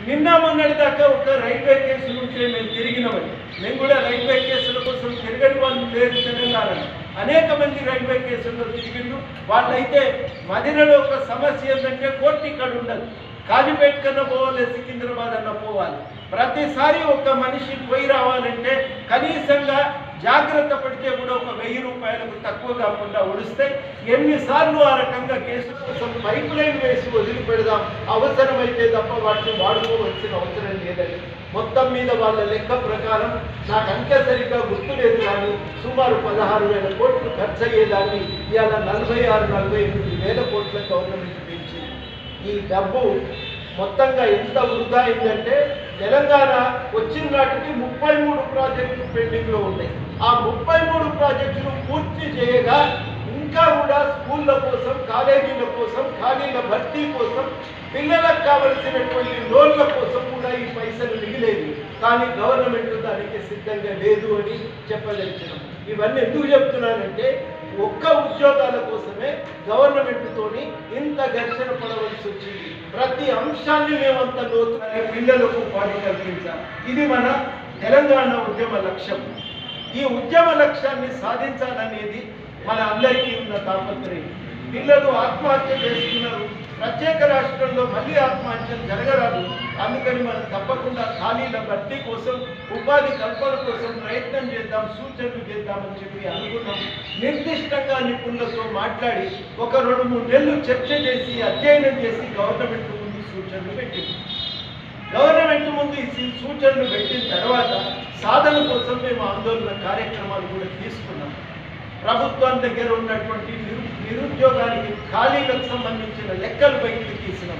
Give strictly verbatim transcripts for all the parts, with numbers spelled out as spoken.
నిన్న మొన్నటి దాకా ఒక రైల్వే కేసులు ఉంటే మేము తిరిగినవని, మేము కూడా రైల్వే కేసుల కోసం తిరగని వాళ్ళు లేరు తెలంగాణలో. అనేక మంది రైల్వే కేసుల్లో తిరిగిండు. వాళ్ళైతే మదిరలో ఒక సమస్య ఏంటంటే కోర్టు ఇక్కడ ఉండదు, కాజీపేట కన్నా పోవాలి, సికింద్రాబాద్ అన్న పోవాలి. ప్రతిసారి ఒక మనిషి పోయి రావాలంటే కనీసంగా జాగ్రత్త పడితే కూడా ఒక వెయ్యి రూపాయలకు తక్కువ కాకుండా ఒడిస్తే ఎన్నిసార్లు ఆ రకంగా కేసు కోసం పైప్ లైన్ వేసి వదిలిపెడదాం, అవసరమైతే తప్ప వాటిని వాడుకోవాల్సిన అవసరం లేదని మొత్తం మీద వాళ్ళ లెక్క ప్రకారం, నాకు అంకె సరిగ్గా గుర్తులేదు కానీ సుమారు పదహారు వేల కోట్లు ఖర్చు అయ్యేదాన్ని ఇవాళ నలభై ఆరు నలభై ఎనిమిది వేల కోట్ల గవర్నమెంట్ పెంచింది. ఈ డబ్బు మొత్తంగా ఎంత వృధా అయిందంటే తెలంగాణ వచ్చిన నాటికి ముప్పై మూడు ప్రాజెక్టులు పెండింగ్లో ఉన్నాయి. ఆ ముప్పై మూడు ప్రాజెక్టులు పూర్తి చేయగా ఇంకా కూడా స్కూళ్ళ కోసం, కాలేజీల కోసం, ఖాళీల భర్తీ కోసం, పిల్లలకు కావలసినటువంటి లోన్ల కోసం కూడా ఈ పైసలు మిగిలేవి. కానీ గవర్నమెంట్ దానికి సిద్ధంగా లేదు అని చెప్పదలిచినాం. ఇవన్నీ ఎందుకు చెప్తున్నానంటే ఒక్క ఉద్యోగాల కోసమే గవర్నమెంట్తోని ఇంత ఘర్షణ పడవలసి వచ్చింది. ప్రతి అంశాన్ని మేమంత లోతుగా పిల్లలకు ఉపాధి కల్పించాలి. ఇది మన తెలంగాణ ఉద్యమ లక్ష్యం. ఈ ఉద్యమ లక్ష్యాన్ని సాధించాలనేది మన అందరికీ ఉన్న తాపత్రయం. పిల్లలు ఆత్మహత్య చేసుకున్నారు. ప్రత్యేక రాష్ట్రంలో మళ్ళీ ఆత్మహత్యలు జరగరాదు. అందుకని మనం తప్పకుండా ఖాళీల భర్తీ కోసం, ఉపాధి కల్పన కోసం ప్రయత్నం చేద్దాం, సూచనలు చేద్దామని చెప్పి అనుకున్నాం. నిర్దిష్టంగా నిపుణులతో మాట్లాడి ఒక రెండు మూడు నెలలు చర్చ చేసి అధ్యయనం చేసి గవర్నమెంట్ ముందు సూచనలు పెట్టింది. గవర్నమెంట్ ముందు ఈ సూచనలు పెట్టిన తర్వాత సాధన కోసం మేము ఆందోళన కార్యక్రమాలు కూడా తీసుకున్నాం. ప్రభుత్వం దగ్గర ఉన్నటువంటి నిరు నిరుద్యోగానికి ఖాళీలకు సంబంధించిన లెక్కలు బయటకు తీసినాం.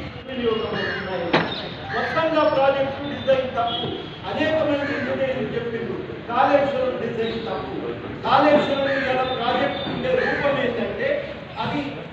మొత్తంగా ప్రాజెక్టు డిజైన్ తప్పు. అనేక మంది ఇంజనీర్లు చెప్పిండ్రు కాళేశ్వరం డిజైన్ తప్పు. కాళేశ్వరం ఇలా ప్రాజెక్టు ఉండే రూపం ఏంటంటే అది